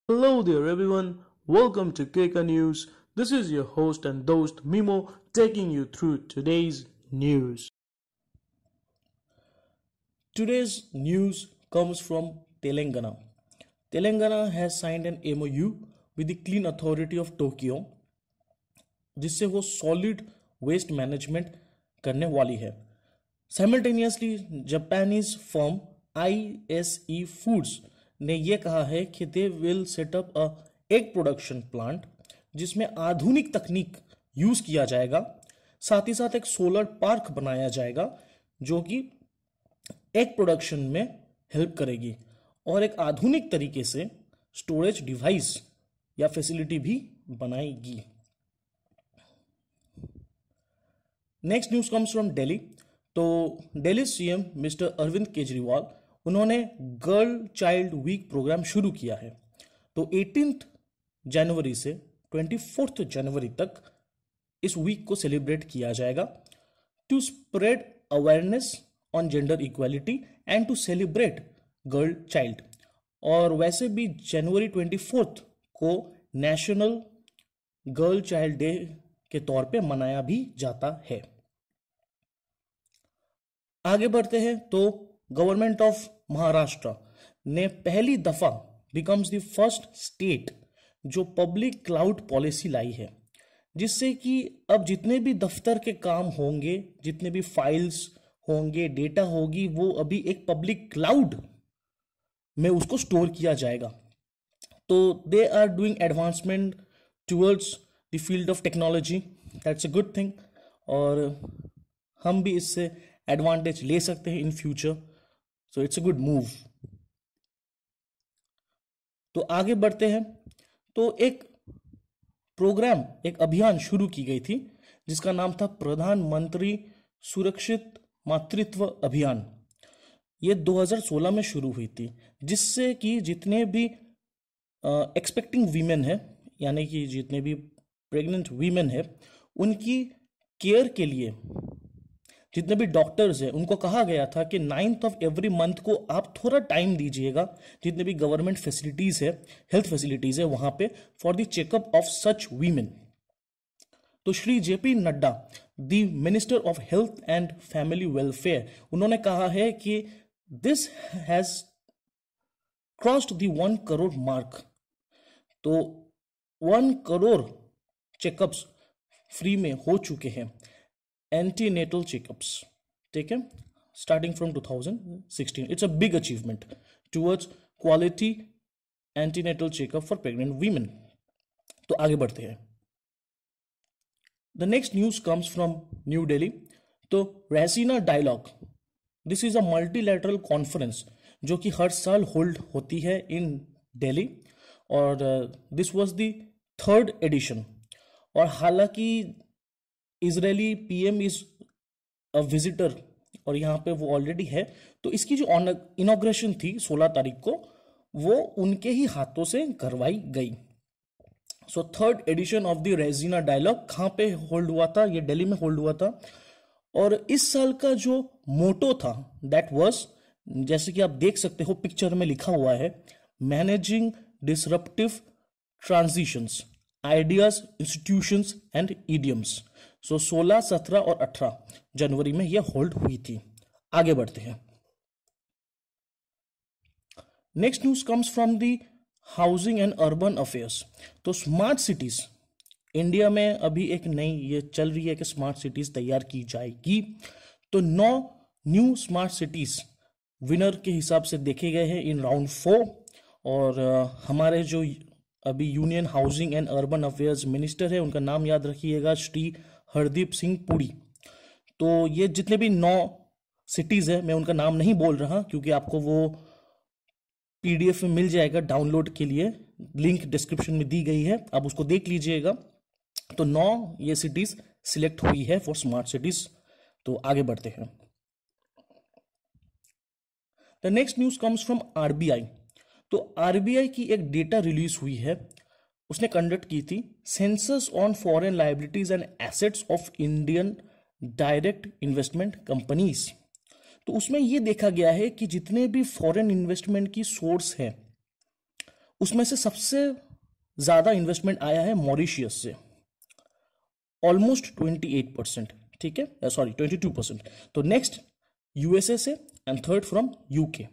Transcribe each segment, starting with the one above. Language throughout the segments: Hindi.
Hello there everyone, welcome to CECA News. This is your host and host Mimo taking you through today's news. Today's news comes from Telangana. Telangana has signed an MOU with the Clean Authority of Tokyo जिससे वो सॉलिड वेस्ट मैनेजमेंट करने वाली है. Simultaneously Japanese firm ISE foods ने यह कहा है कि they will set up a egg production plant जिसमें आधुनिक तकनीक यूज किया जाएगा. साथ ही साथ एक सोलर पार्क बनाया जाएगा जो कि एग प्रोडक्शन में हेल्प करेगी और एक आधुनिक तरीके से स्टोरेज डिवाइस या फैसिलिटी भी बनाएगी. Next news comes from Delhi. तो दिल्ली CM मिस्टर अरविंद केजरीवाल उन्होंने गर्ल चाइल्ड वीक प्रोग्राम शुरू किया है. तो 18 जनवरी से 24 जनवरी तक इस वीक को सेलिब्रेट किया जाएगा to spread awareness on gender equality and to celebrate girl child. और वैसे भी जनवरी 24 को नेशनल गर्ल चाइल्ड डे के तौर पे मनाया भी जाता है. आगे बढ़ते हैं. तो गवर्नमेंट ऑफ महाराष्ट्र ने पहली दफा बिकम्स द फर्स्ट स्टेट जो पब्लिक क्लाउड पॉलिसी लाई है जिससे कि अब जितने भी दफ्तर के काम होंगे, जितने भी फाइल्स होंगे, डेटा होगी, वो अभी एक पब्लिक क्लाउड में उसको स्टोर किया जाएगा. तो they are doing advancement towards the field of technology. That's a good thing और हम भी इससे एडवांटेज ले सकते हैं in future. So it's a good move. तो आगे बढ़ते हैं. तो एक प्रोग्राम, एक अभियान शुरू की गई थी जिसका नाम था प्रधानमंत्री सुरक्षित मातृत्व अभियान. ये 2016 में शुरू हुई थी जिससे कि जितने भी एक्सपेक्टिंग वीमेन है यानी कि जितने भी प्रेग्नेंट वीमेन है उनकी केयर के लिए जितने भी डॉक्टर्स हैं उनको कहा गया था कि 9th ऑफ एवरी मंथ को आप थोड़ा टाइम दीजिएगा जितने भी गवर्नमेंट फैसिलिटीज है, हेल्थ फैसिलिटीज है वहां पे for the checkup of such women. तो Shri JP Nadda the minister of health and family welfare उन्होंने कहा है कि this has crossed the 1 crore mark. तो 1 करोड़ चेकअप्स फ्री में हो चुके हैं, एंटीनेटल चेकअप्स. ठीक है, starting from 2016. It's a big achievement towards quality antenatal checkup for pregnant women. तो आगे बढ़ते हैं. The next news comes from New Delhi. तो Raisina dialogue, this is a multilateral conference जो कि हर साल होल्ड होती है इन दिल्ली और this was the 3rd edition. और हालांकि Israeli PM is a visitor और यहाँ पे वो ऑलरेडी है, तो इसकी जो इनॉग्रेशन थी 16 तारीख को वो उनके ही हाथों से करवाई गई. So 3rd edition of the Raisina dialogue कहाँ पे होल्ड हुआ था? ये दिल्ली में होल्ड हुआ था. और इस साल का जो मोटो था दैट वाज, जैसे कि आप देख सकते हो पिक्चर में लिखा हुआ है, managing disruptive transitions, ideas, institutions and idioms. So 16, 17 और 18 जनवरी में यह होल्ड हुई थी. आगे बढ़ते हैं. Next news comes from the housing and urban affairs. तो स्मार्ट सिटीज इंडिया में अभी एक नई ये चल रही है कि स्मार्ट सिटीज तैयार की जाएगी. तो 9 न्यू स्मार्ट सिटीज विनर के हिसाब से देखे गए हैं इन राउंड 4. और हमारे जो अभी union housing and urban affairs minister है उनका नाम याद रखिएगा, श्री हरदीप सिंह पुरी. तो ये जितने भी 9 सिटीज है मैं उनका नाम नहीं बोल रहा क्योंकि आपको वो PDF में मिल जाएगा डाउनलोड के लिए, लिंक डिस्क्रिप्शन में दी गई है, आप उसको देख लीजिएगा. तो 9 ये सिटीज सिलेक्ट हुई है फॉर स्मार्ट सिटीज. तो आगे बढ़ते हैं. The next news comes from RBI. तो RBI की एक डेटा रिलीज हुई है, उसने कंडक्ट की थी census on foreign liabilities and assets of Indian direct investment companies. तो उसमें यह देखा गया है कि जितने भी फॉरेन इन्वेस्टमेंट की सोर्स है उसमें से सबसे ज्यादा इन्वेस्टमेंट आया है मॉरिशियस से, ऑलमोस्ट 28%, ठीक है, सॉरी 22%। तो नेक्स्ट यूएसए से and third from UK.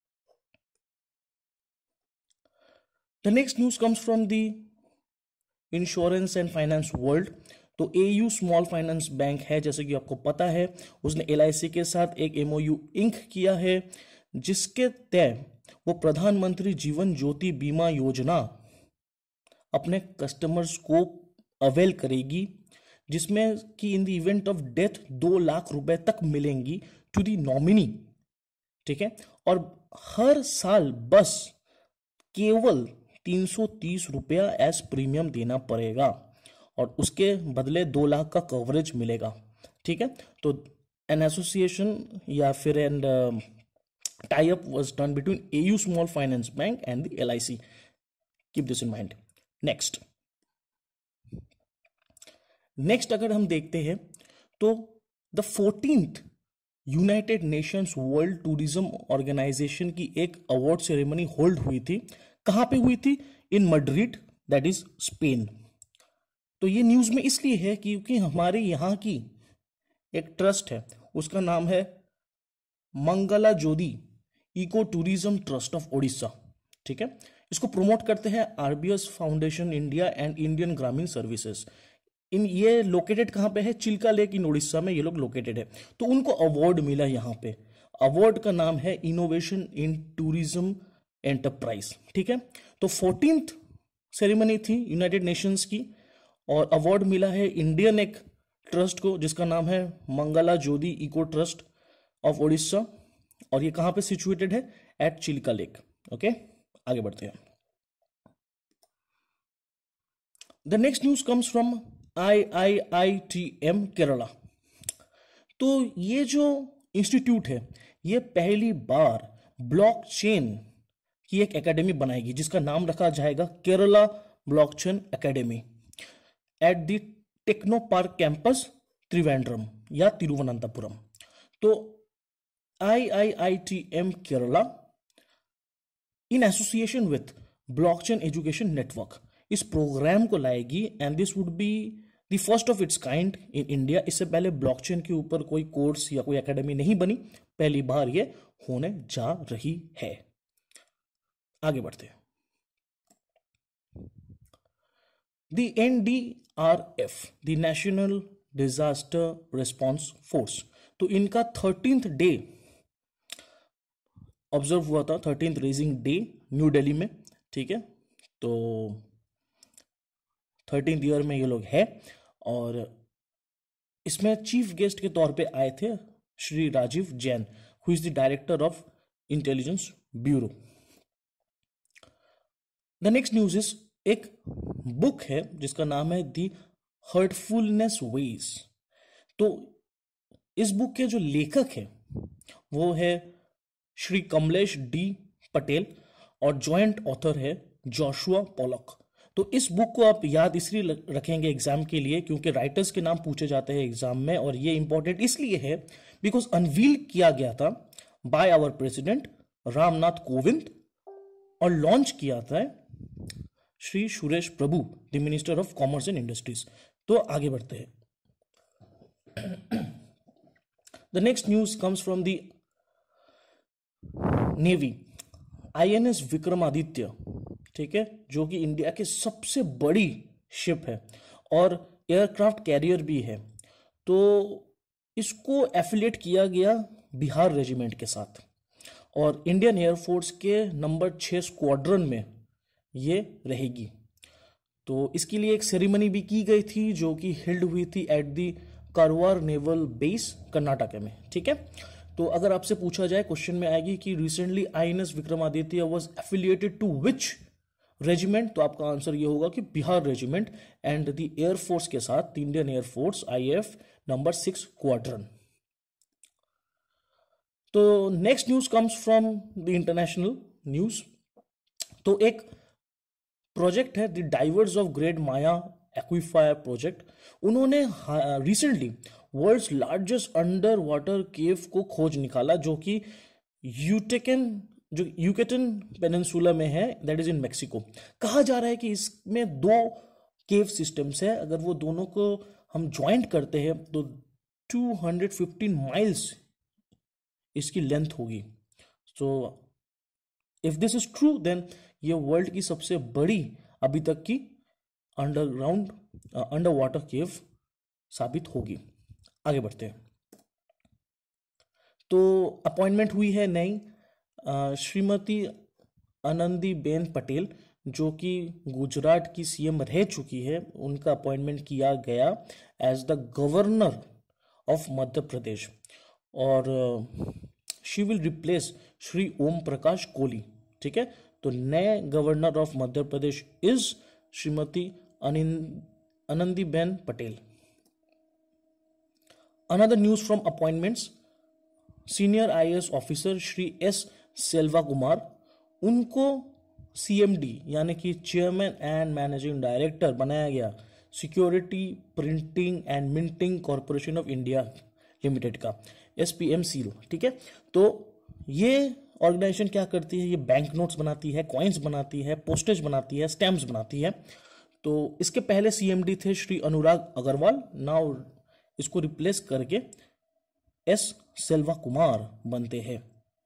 The next news comes from the insurance and finance world. तो एयू स्मॉल फाइनेंस बैंक है, जैसे कि आपको पता है, उसने एलआईसी के साथ एक एमओयू इंक किया है, जिसके तहत वो प्रधानमंत्री जीवन ज्योति बीमा योजना अपने कस्टमर्स को अवेल करेगी, जिसमें कि in the event of death 2 lakh रुपए तक मिलेंगी टू द नॉमिनी, ठीक है। और हर साल बस केवल 330 रुपया एज प्रीमियम देना पड़ेगा और उसके बदले 2 लाख का कवरेज मिलेगा, ठीक है। तो एन एसोसिएशन या फिर an tie up was done between AU small finance bank and the LIC. Keep this in mind. Next अगर हम देखते हैं तो the 14th United Nations World Tourism Organization की एक अवार्ड सेरेमनी होल्ड हुई थी। कहां पे हुई थी? In Madrid, that is Spain. तो ये न्यूज में इसलिए है क्योंकि हमारे यहाँ की एक ट्रस्ट है, उसका नाम है Mangala Jyoti eco tourism trust of Odisha, ठीक है। इसको प्रमोट करते हैं RBS foundation India and Indian Grameen services. इन ये लोकेटेड कहां पे है? चिल्का लेक इन उड़ीसा में ये लोग लोकेटेड है। तो उनको अवार्ड मिला यहाँ पे। अवार्ड का नाम है इनोवेशन इन टूरिज्म एंटरप्राइज, ठीक है। तो 14th सेरेमनी थी यूनाइटेड नेशंस की और अवार्ड मिला है इंडियन एक ट्रस्ट को जिसका नाम है Mangala Jyoti eco trust of Odisha, और ये कहां पे सिचुएटेड है? Eight Chilka lake. ओके, आगे बढ़ते हैं। The next news comes from IIITM Kerala. तो ये जो इंस्टीट्यूट है ये पहली बार ब्लॉकचेन की एक एकेडमी बनाएगी जिसका नाम रखा जाएगा Kerala blockchain academy at the techno park campus Trivandrum या तिरुवनंतपुरम। तो IIITM Kerala in association with blockchain education network इस प्रोग्राम को लाएगी and this would be the first of its kind in India. इससे पहले ब्लॉकचेन के ऊपर कोई कोर्स या कोई एकेडमी नहीं बनी, पहली बार ये होने जा रही है। आगे बढ़ते हैं। The NDRF, the national disaster response force, तो इनका 13th डे ऑब्जर्व हुआ था, 13th raising day new Delhi में, ठीक है। तो 13th ईयर में ये लोग है और इसमें चीफ गेस्ट के तौर पे आए थे Shri Rajeev Jain, who is the director of intelligence bureau. The next news is एक बुक है जिसका नाम है द हर्टफुलनेस वेज। तो इस बुक के जो लेखक है वो है श्री कमलेश डी पटेल और जॉइंट ऑथर है जोशुआ पॉलक। तो इस बुक को आप याद इसलिए रखेंगे एग्जाम के लिए क्योंकि राइटर्स के नाम पूछे जाते हैं एग्जाम में, और ये इंपॉर्टेंट इसलिए है बिकॉज अनवील किया गया था by our president Ramnath Kovind और लॉन्च किया था Shri Suresh Prabhu, the minister of commerce and industries. तो आगे बढ़ते हैं। The next news comes from the navy. INS Vikramaditya, ठीक है, जो कि इंडिया की सबसे बड़ी शिप है और एयरक्राफ्ट कैरियर भी है। तो इसको एफिलिएट किया गया बिहार रेजिमेंट के साथ और इंडियन एयरफोर्स के नंबर 6 स्क्वाड्रन में ये रहेगी। तो इसके लिए एक सेरेमनी भी की गई थी जो कि हेल्ड हुई थी at the Karwar naval base Karnataka में, ठीक है। तो अगर आपसे पूछा जाए, क्वेश्चन में आएगी कि recently INS Vikramaditya was affiliated to which regiment, तो आपका आंसर ये होगा कि Bihar regiment and the air force के साथ Indian air force IAF number 6 squadron. तो next news comes from the international news. तो एक प्रोजेक्ट है the divers of great Maya aquifer project. उन्होंने recently world's largest underwater cave को खोज निकाला जो कि यूटेकन जो यूकेटन पेनिनसुला में है, दैट इज इन मेक्सिको। कहा जा रहा है कि इसमें 2 केव सिस्टम्स है, अगर वो दोनों को हम ज्वाइंट करते हैं तो 215 माइल्स इसकी लेंथ होगी। So if this is true then ये वर्ल्ड की सबसे बड़ी अभी तक की अंडरग्राउंड अंडर वाटर केव साबित होगी। आगे बढ़ते हैं। तो अपॉइंटमेंट हुई है नई श्रीमती आनंदीबेन पटेल, जो कि गुजरात की सीएम रह चुकी है। उनका अपॉइंटमेंट किया गया as the governor of Madhya Pradesh, और she will replace Shri Om Prakash Kohli. ठीक है, तो नए governor of Madhya Pradesh is Shrimati Anandiben Patel. Another news from appointments, senior IAS officer Shri S Selva Kumar, उनको सीएमडी यानी कि चेयरमैन एंड मैनेजिंग डायरेक्टर बनाया गया security printing and minting corporation of India limited का, SPMC। ठीक है, तो ये ऑर्गेनाइजेशन क्या करती है, ये बैंक नोट्स बनाती है, कॉइन्स बनाती है, पोस्टेज बनाती है, स्टैम्प्स बनाती है। तो इसके पहले सीएमडी थे श्री अनुराग अग्रवाल, नाउ इसको रिप्लेस करके एस सेल्वा कुमार बनते हैं।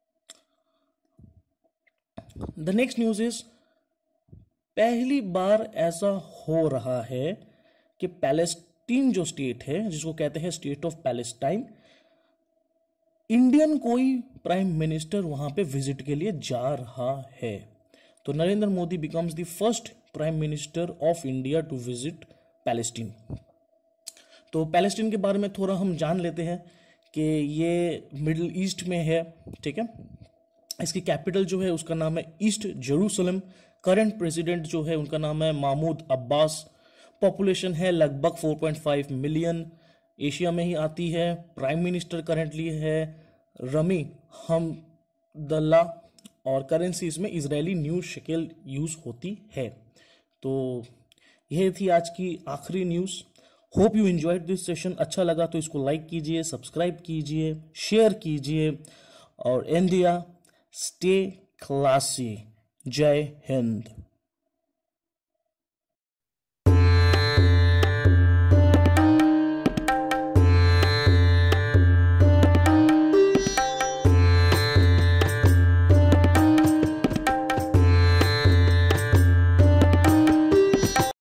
द नेक्स्ट न्यूज इज, पहली बार ऐसा हो रहा है कि पैलेस्टीन जो स्टेट है, जिसको कहते हैं स्टेट ऑफ पैलेस्टाइन, इंडियन कोई प्राइम मिनिस्टर वहां पे विजिट के लिए जा रहा है। तो Narendra Modi becomes the first prime minister of India to visit Palestine. तो पैलेस्टीन के बारे में थोड़ा हम जान लेते हैं कि ये मिडिल ईस्ट में है। ठीक है, इसकी कैपिटल जो है उसका नाम है ईस्ट जेरूसलम। करंट प्रेसिडेंट जो है उनका नाम है महमूद अब्बास। पॉपुलेशन है लगभग 4.5 मिलियन, एशिया में ही आती है। प्राइम मिनिस्टर करंटली है रमी हमदल्ला, और करेंसी इसमें इजरायली न्यू शेकेल यूज होती है। तो यह थी आज की आखिरी news. Hope you enjoyed this session. अच्छा लगा तो इसको लाइक कीजिए, सब्सक्राइब कीजिए, शेयर कीजिए, और इंडिया स्टे क्लासी। जय हिंद।